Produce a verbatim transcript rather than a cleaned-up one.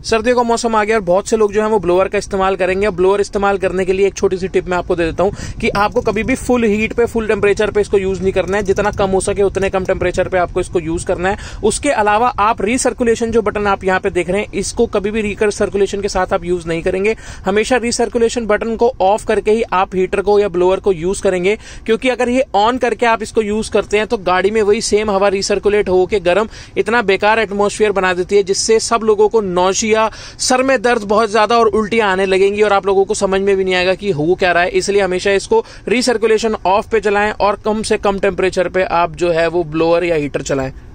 सर्दियों का मौसम आ गया और बहुत से लोग जो है वो ब्लोअर का इस्तेमाल करेंगे। ब्लोअर इस्तेमाल करने के लिए एक छोटी सी टिप मैं आपको दे देता हूं कि आपको कभी भी फुल हीट पे, फुल टेम्परेचर पे इसको यूज नहीं करना है। जितना कम हो सके उतने कम टेम्परेचर पे आपको इसको यूज करना है। उसके अलावा आप रीसर्कुलेशन जो बटन आप यहां पे देख रहे हैं, इसको कभी भी रीसर्कुलेशन के साथ आप यूज नहीं करेंगे। हमेशा रीसर्कुलेशन बटन को ऑफ करके ही आप हीटर को या ब्लोअर को यूज करेंगे, क्योंकि अगर ये ऑन करके आप इसको यूज करते हैं तो गाड़ी में वही सेम हवा रिसर्कुलेट होकर गर्म इतना बेकार एटमॉस्फेयर बना देती है, जिससे सब लोगों को नौशिया, सर में दर्द बहुत ज्यादा और उल्टियां आने लगेंगी और आप लोगों को समझ में भी नहीं आएगा कि हो क्या रहा है। इसलिए हमेशा इसको रीसर्कुलेशन ऑफ पे चलाएं और कम से कम टेम्परेचर पे आप जो है वो ब्लोअर या हीटर चलाएं।